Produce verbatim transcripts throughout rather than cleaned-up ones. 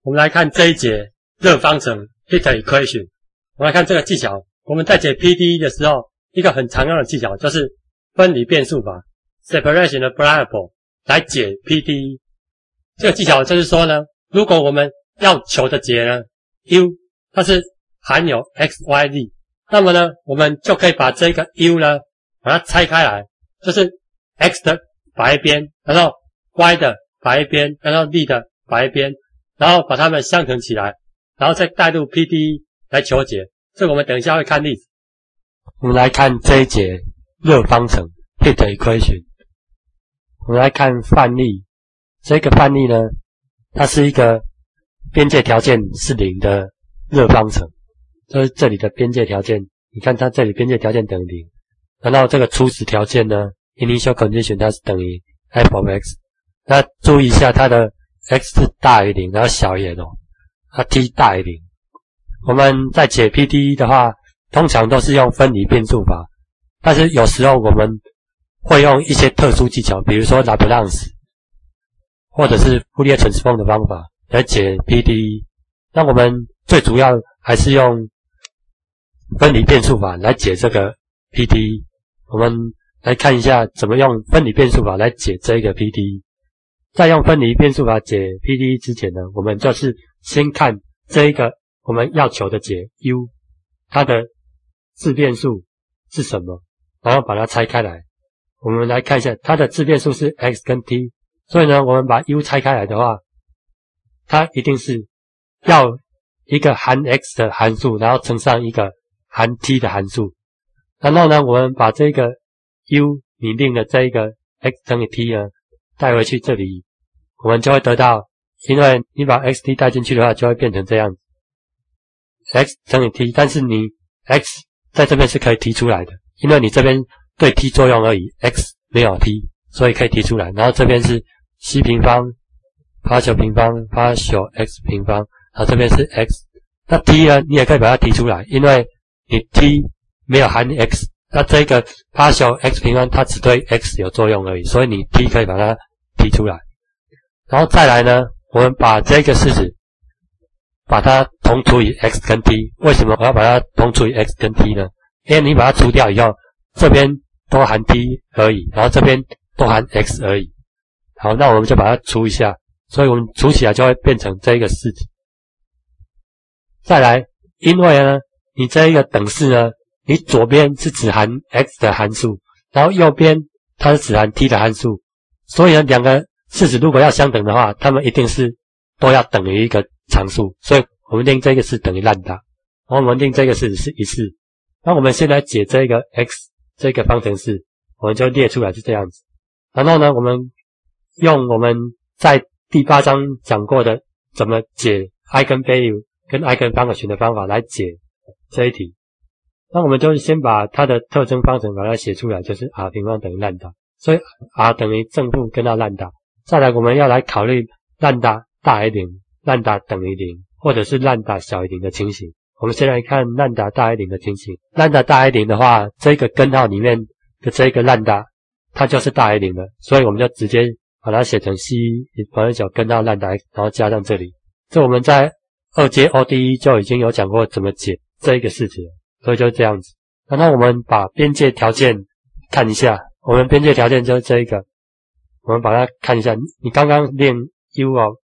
我们来看这一节热方程 heat equation。我们来看这个技巧，我们在解 P D E 的时候，一个很常用的技巧就是分离变数法 separation of variable 来解 P D E。这个技巧就是说呢，如果我们要求的解呢 U 它是含有 x y z， 那么呢我们就可以把这个 U 呢把它拆开来，就是 x 的摆一边，然后 y 的摆一边，然后 z 的摆一边，然后把它们相乘起来，然后再带入 P D E 来求解。这个我们等一下会看例子。我们来看这一节热方程 heat equation。我们来看范例，这个范例呢，它是一个边界条件是零的热方程，就是这里的边界条件，你看它这里边界条件等于零，然后这个初始条件呢 initial condition 它是等于 f of x。那注意一下它的 x 是大于零，然后小于 l， 它 t 大于零。我们在解 P D E 的话，通常都是用分离变数法，但是有时候我们会用一些特殊技巧，比如说拉普朗斯或者是傅里叶 transform 的方法来解 P D E。那我们最主要还是用分离变数法来解这个 P D E。我们来看一下怎么用分离变数法来解这个 P D E。在用分离变数法解 P D E 之前呢，我们就是先看这一个我们要求的解 U， 它的自变数是什么，然后把它拆开来。我们来看一下，它的自变数是 x 跟 t， 所以呢，我们把 U 拆开来的话，它一定是要一个含 x 的函数，然后乘上一个含 t 的函数。然后呢，我们把这个 U 拟定的这一个 x 乘以 t 呢带回去这里，我们就会得到，因为你把 xt 带进去的话，就会变成这样子 x 乘以 t， 但是你 x 在这边是可以提出来的，因为你这边对 t 作用而已， x 没有 t， 所以可以提出来。然后这边是 c 平方发小平方发小 x 平方，然后这边是 x， 那 t 呢你也可以把它提出来，因为你 t 没有含 x， 那这个发小 x 平方它只对 x 有作用而已，所以你 t 可以把它提出来。然后再来呢，我们把这个式子把它同除以 x 跟 t。 为什么我要把它同除以 x 跟 t 呢？因为你把它除掉以后，这边都含 t 而已，然后这边都含 x 而已。好，那我们就把它除一下，所以我们除起来就会变成这一个式子。再来，因为呢你这一个等式呢，你左边是只含 x 的函数，然后右边它是只含 t 的函数，所以呢两个式子如果要相等的话，它们一定是都要等于一个常数，所以我们定这个是等于兰达，然后我们定这个式子是一式。那我们现在解这个 x 这个方程式，我们就列出来是这样子。然后呢，我们用我们在第八章讲过的怎么解 eigenvalue 跟 eigenfunction 的方法来解这一题。那我们就先把它的特征方程把它写出来，就是 r 平方等于兰达，所以 r 等于正负根号兰达。再来我们要来考虑兰达大于零，兰达等于零，或者是兰达小于零的情形。我们先来看兰达大于零的情形。兰达大于零的话，这个根号里面的这个兰达它就是大于零的，所以我们就直接把它写成 c 等于九根号兰达 x， 然后加上这里。这我们在二阶 O D E 就已经有讲过怎么解这一个式子了，所以就是这样子。然后我们把边界条件看一下，我们边界条件就是这一个，我们把它看一下。你刚刚练 u of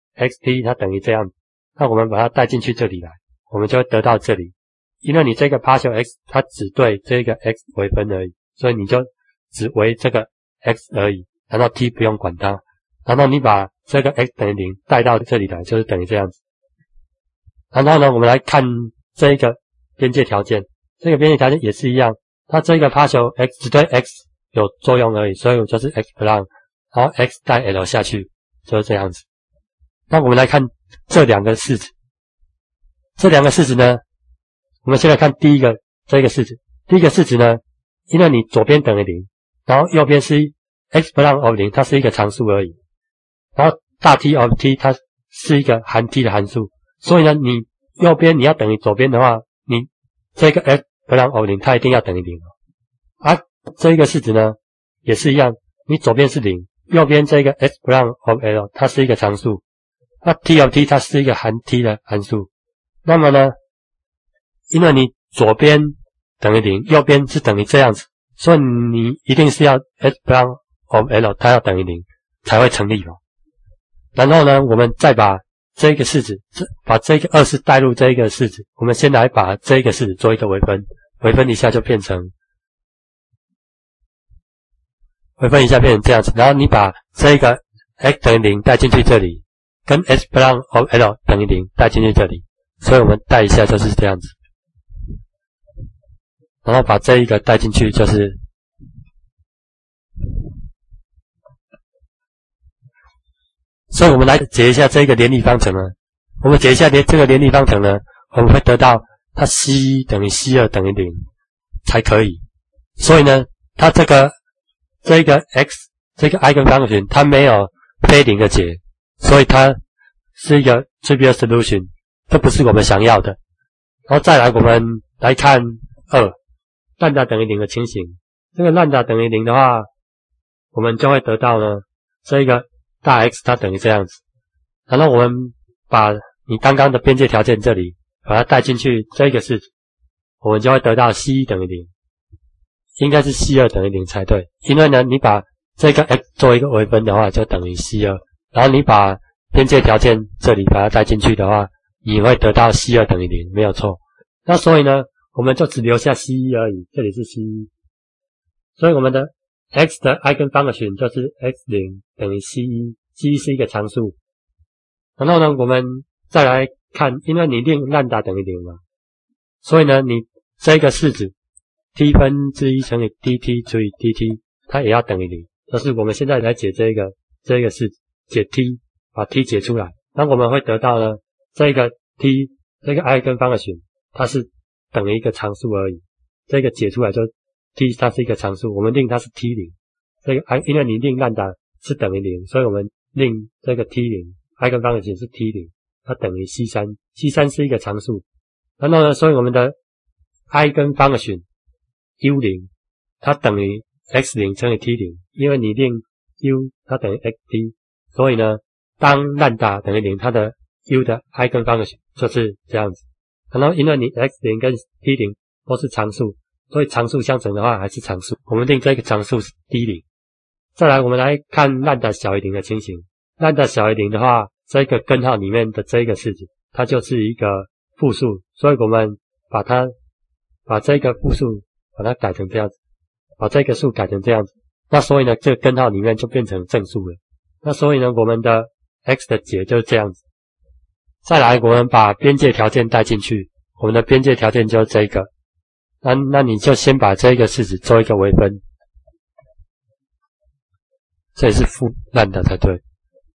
xt 它等于这样，那我们把它带进去这里来，我们就会得到这里。因为你这个 partial x 它只对这个 x 微分而已，所以你就只为这个 x 而已，然后 t 不用管它，然后你把这个 x 等于零带到这里来，就是等于这样子。然后呢，我们来看这一个边界条件，这个边界条件也是一样，它这个 partial x 只对 x 有作用而已，所以我就是 x 不让，然后 x 带 l 下去，就是这样子。那我们来看这两个式子，这两个式子呢，我们先来看第一个这个式子。第一个式子呢，因为你左边等于零，然后右边是 x 不让 of 零，它是一个常数而已，然后大 T of t 它是一个含 t 的函数，所以呢你右边你要等于左边的话，你这个 x 不让 of 零它一定要等于零。啊，这一个式子呢也是一样，你左边是零，右边这个 x 不让 of l 它是一个常数， 那 t of t 它是一个含 t 的函数，那么呢，因为你左边等于零，右边是等于这样子，所以你一定是要 s belong of l 它要等于零才会成立嘛。然后呢，我们再把这个式子，把这个二式带入这一个式子，我们先来把这一个式子做一个微分，微分一下就变成，微分一下变成这样子，然后你把这个 x 等于零带进去这里，跟 s belong of l 等于零带进去这里，所以我们带一下就是这样子，然后把这一个带进去就是，所以我们来解一下这个联立方程呢。我们解一下这个联立方程呢，我们会得到它 c 一 等于 c 二 等于零才可以。所以呢，它这个这个 x 这个 eigenfunction 它没有非零的解，所以它是一个 trivial solution， 这不是我们想要的。然后再来我们来看二lambda 等于零的情形。这个lambda等于零的话，我们就会得到呢这一个大 X 它等于这样子，然后我们把你刚刚的边界条件这里把它带进去这个式子，我们就会得到 c 一 等于零，应该是 c 二 等于零才对，因为呢你把这个 X 做一个微分的话就等于 c 二，然后你把边界条件这里把它带进去的话，你会得到 c 二 等于零，没有错。那所以呢我们就只留下 c 一 而已，这里是 c 一，所以我们的 x 的 eigenfunction 就是 x 零 等于 c 一， c 一是一个常数。然后呢我们再来看，因为你令lambda等于零嘛，所以呢你这个式子 t 分之一乘以 dt 除以 dt 它也要等于零，就是我们现在来解这个这个式子，解 t， 把 t 解出来，那我们会得到呢这个 t 这个 eigenfunction 它是等于一个常数而已，这个解出来就 t 它是一个常数，我们令它是 t 零，这个因为你令lambda是等于零，所以我们令这个 t 零 eigenfunction 是 t 零，它等于 c 三， c 三是一个常数，然后呢所以我们的 eigenfunction u 零 它等于 x 零 乘以 t 零，因为你令 u 它等于 xt， 所以呢当lambda等于零，它的 u 的 eigenfunction 就是这样子，然后因为你 x 零 跟 t 零 都是常数，所以常数相乘的话还是常数，我们定这个常数是 d 零。再来我们来看lambda小于零的情形，lambda小于零的话，这个根号里面的这个式子它就是一个复数，所以我们把它把这个复数把它改成这样子，把这个数改成这样子，那所以呢这个根号里面就变成正数了，那所以呢我们的 x 的解就是这样子。再来我们把边界条件带进去，我们的边界条件就是这个，那那你就先把这个式子做一个微分，这里是负lambda才对。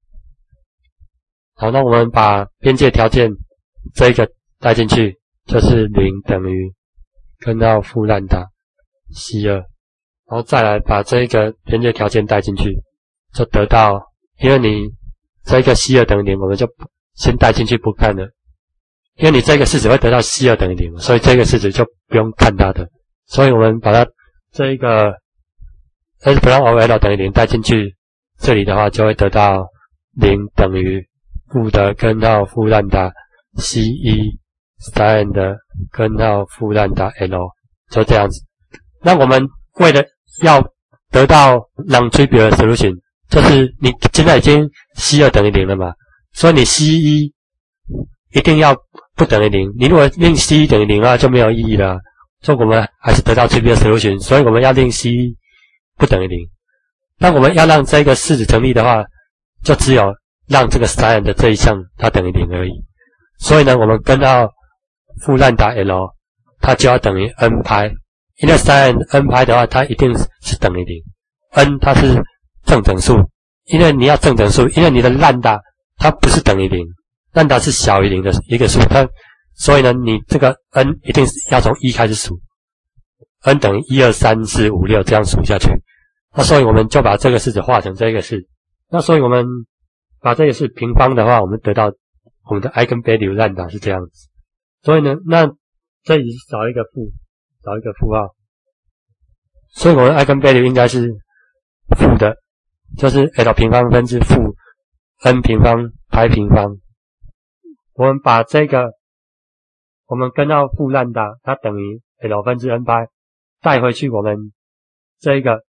好，那我们把边界条件这个带进去，就是零等于根号负lambda c 二，然后再来把这个边界条件带进去，就得到，因为你这个 c 二 等于零，我们就先带进去不看了，因为你这个式子会得到 c 二 等于零，所以这个式子就不用看它的，所以我们把它这一个 s belong of l 等于零带进去，这里的话就会得到零等于负的根号负lambda c 一 sin 的根号负lambda l， 就这样子。那我们为了要得到 non-trivial solution， 就是你现在已经 c 二 等于零了嘛，所以你 c 一 一定要不等于零，你如果令 c 一 等于零的话就没有意义了，所以我们还是得到 trivial solution， 所以我们要令 c 一 不等于零。那我们要让这个式子成立的话，就只有让这个 sin 的这一项它等于零而已。所以呢，我们根号负lambda l 它就要等于 n 派，因为 sin n 派的话，它一定是等于零。n 它是正整数，因为你要正整数，因为你的 lambda 它不是等于零， lambda 是小于零的一个数，它所以呢，你这个 n 一定是要从一开始数 ，n 等于一二三四五六这样数下去。那所以我们就把这个式子化成这个式，那所以我们把这个式平方的话，我们得到我们的 eigenvalue lambda 是这样子。所以呢，那这里少一个负，少一个负号，所以我们 eigenvalue 应该是负的，就是 l 平方分之负 n 平方派平方。我们把这个我们根号负兰达，它等于 L 分之 n 派带回去我们这一个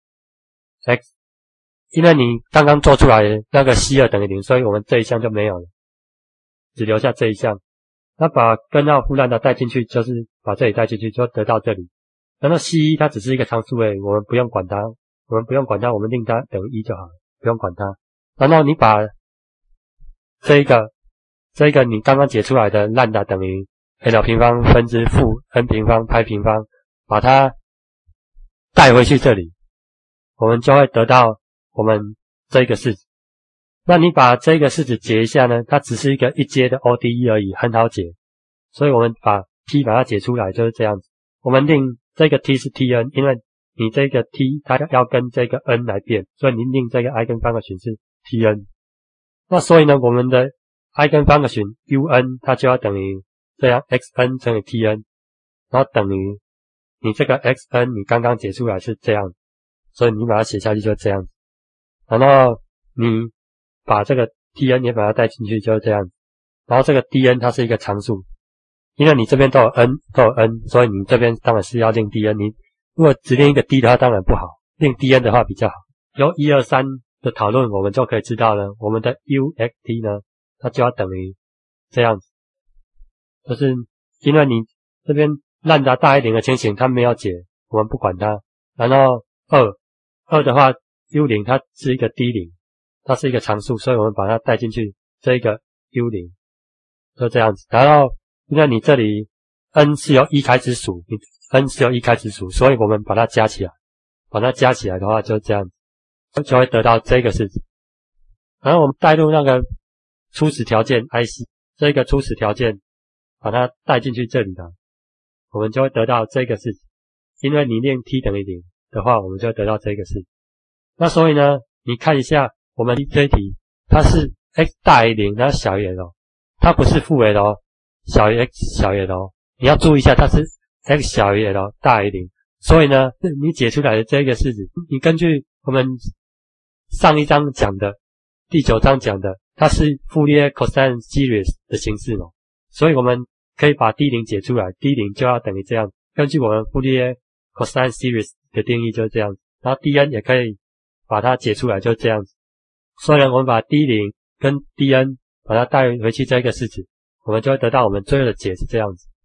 x， 因为你刚刚做出来的那个 C 二 等于零，所以我们这一项就没有了，只留下这一项。那把根号负兰达带进去，就是把这里带进去，就得到这里。然后 C 一 它只是一个常数而已，我们不用管它，我们不用管它，我们令它等于一就好了，不用管它。然后你把这一个这一个你刚刚解出来的兰达等于 L 平方分之负 n 平方派平方，把它带回去这里，我们就会得到我们这个式子。那你把这个式子解一下呢，它只是一个一阶的 O D E 而已，很好解。所以我们把 t 把它解出来就是这样子。我们令这个 t 是 Tn， 因为你这个 t 它要跟这个 n 来变，所以你令这个 eigenfunction 是 Tn。那所以呢，我们的 eigenfunction Un 它就要等于这样 xn 乘以 Tn， 然后等于你这个 xn 你刚刚解出来是这样，所以你把它写下去就这样。然后你把这个 Tn 也把它带进去就是这样。然后这个 Dn 它是一个常数，因为你这边都有 n 都有 n， 所以你这边当然是要令 Dn， 你如果只令一个 d 的话当然不好，令 Dn 的话比较好。由一二三的讨论我们就可以知道了，我们的 uxt 呢它就要等于这样子，就是因为你这边兰达大于零的情形它没有解，我们不管它。然后二 二的话 u 零 它是一个 d 零，它是一个常数，所以我们把它带进去这一个 u 零 就这样子。然后因为你这里 n 是由一开始数，你 n 是由一开始数，所以我们把它加起来，把它加起来的话就这样子，就会得到这个式子。然后我们带入那个初始条件 I C， 这个初始条件把它带进去这里的，我们就会得到这个式子。因为你令 t 等于零的话，我们就会得到这个式子。那所以呢，你看一下我们这一题，它是 x 大于零，然后小于 l， 它不是负 l， 小于 x 小于 l， 你要注意一下，它是 x 小于 l 大于零。所以呢，你解出来的这个式子，你根据我们上一章讲的第九章讲的，它是傅里叶 cosine series 的形式哦，所以我们可以把 d 零解出来 ，d 零就要等于这样。根据我们傅里叶 cosine series 的定义就是这样，然后 dn 也可以把它解出来就是这样子。所以呢，我们把 d 零跟 dn 把它带回去这个式子，我们就会得到我们最后的解是这样子。